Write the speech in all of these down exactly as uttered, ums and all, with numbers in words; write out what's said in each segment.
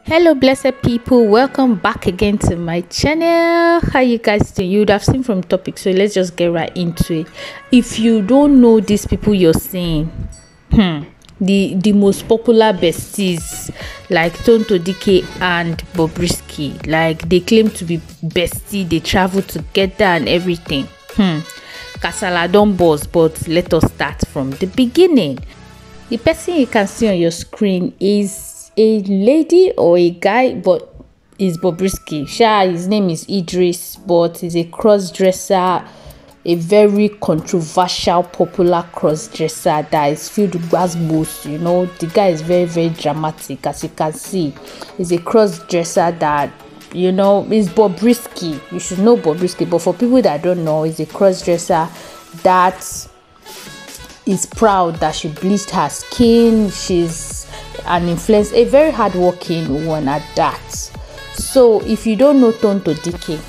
Hello blessed people, welcome back again to my channel. How you guys doing? You would have seen from topic, so let's just get right into it. If you don't know these people you're seeing, hmm the the most popular besties like Tonto Dike and Bobrisky, like they claim to be bestie, they travel together and everything. hmm Kasala don burst, but let us start from the beginning. The person you can see on your screen is a lady or a guy, but is Bobrisky. Sha, his name is Idris, but he's a cross-dresser, a very controversial, popular cross-dresser that is filled with gbasgbos. You know, the guy is very, very dramatic, as you can see. He's a cross-dresser that, you know, is Bobrisky. You should know Bobrisky, but for people that don't know, he's a cross-dresser that is proud that she bleached her skin. She's an influencer, a very hardworking one at that. So if you don't know Tonto Dike,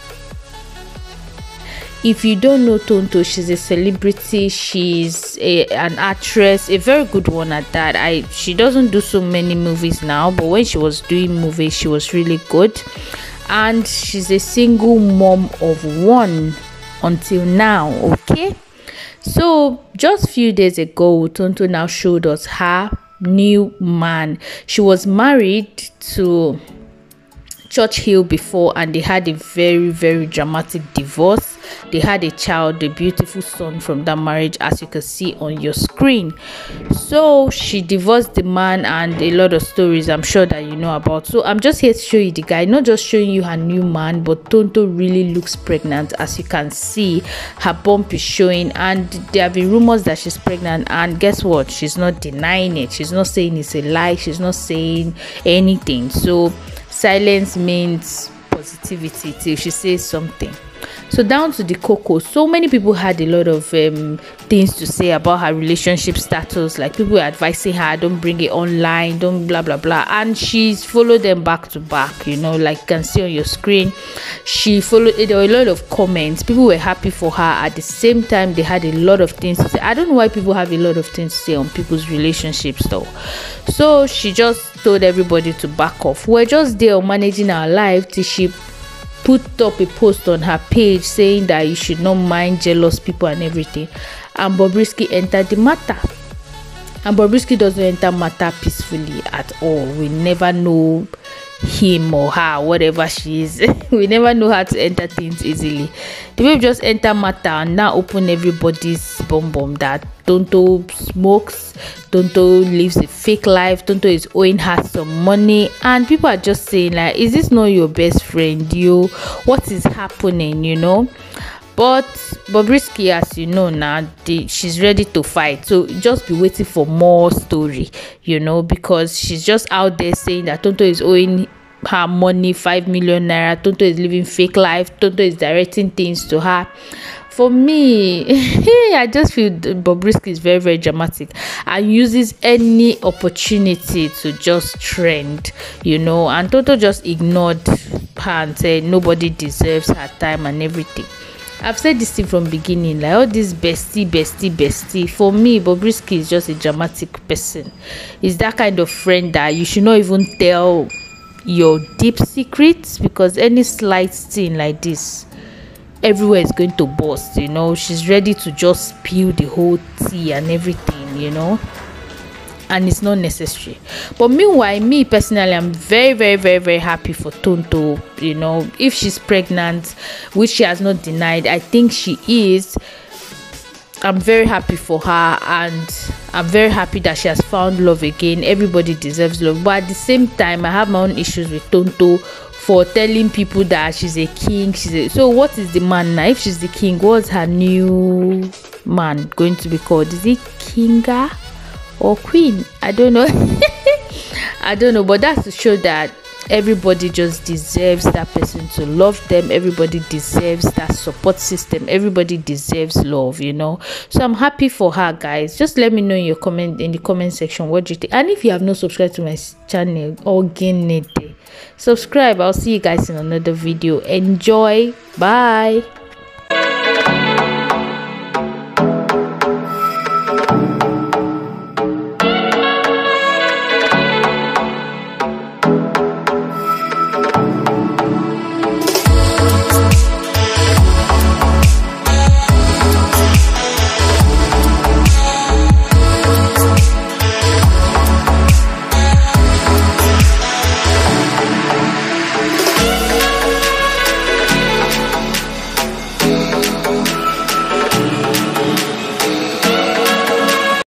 if you don't know Tonto, she's a celebrity, she's a, an actress, a very good one at that. I she doesn't do so many movies now, but when she was doing movies, she was really good. And she's a single mom of one until now. Okay, so just a few days ago, Tonto now showed us her new man. She was married to Churchill before, and they had a very very dramatic divorce. They had a child, a beautiful son from that marriage, as you can see on your screen. So she divorced the man, and a lot of stories I'm sure that you know about. So I'm just here to show you the guy, not just showing you her new man, but Tonto really looks pregnant. As you can see, her bump is showing, and there have been rumors that she's pregnant, and guess what, she's not denying it. She's not saying it's a lie, she's not saying anything. So silence means positivity till she says something. So down to the cocoa, so many people had a lot of um, things to say about her relationship status. Like people were advising her, don't bring it online, don't blah blah blah, and she's followed them back to back. You know, like you can see on your screen, she followed. There were a lot of comments. People were happy for her. At the same time, they had a lot of things to say. I don't know why people have a lot of things to say on people's relationships though. So she just told everybody to back off. We're just there managing our life till she put up a post on her page saying that you should not mind jealous people and everything, and Bobrisky entered the matter. And Bobrisky doesn't enter matter peacefully at all. We never know him or her, whatever she is. We never know how to enter things easily. The way just enter matter and now open everybody's bum bum that Tonto smokes, Tonto lives a fake life, Tonto is owing her some money, and people are just saying like, is this not your best friend? You, what is happening? You know. But Bobrisky, as you know now, the, she's ready to fight. So just be waiting for more story, you know, because she's just out there saying that Tonto is owing her money, five million naira. Tonto is living fake life. Tonto is directing things to her. For me, I just feel Bobrisky is very, very dramatic and uses any opportunity to just trend, you know. And Tonto just ignored her and said nobody deserves her time and everything. I've said this thing from beginning, like all this bestie, bestie, bestie. For me, Bobrisky is just a dramatic person. He's that kind of friend that you should not even tell your deep secrets, because any slight thing like this, everywhere is going to burst, you know. She's ready to just spill the whole tea and everything, you know. And it's not necessary. But meanwhile, me personally, I'm very very very very happy for Tonto. You know, if she's pregnant, which she has not denied, I think she is, I'm very happy for her, and I'm very happy that she has found love again. Everybody deserves love, but at the same time I have my own issues with Tonto for telling people that she's a king. She's a, so what is the man now? If she's the king, what's her new man going to be called? Is it Kinga or Queen? I don't know. I don't know, but that's to show that everybody just deserves that person to love them. Everybody deserves that support system. Everybody deserves love, you know. So I'm happy for her, guys. Just let me know in your comment in the comment section what you think, and if you have not subscribed to my channel, again it subscribe. I'll see you guys in another video. Enjoy. Bye.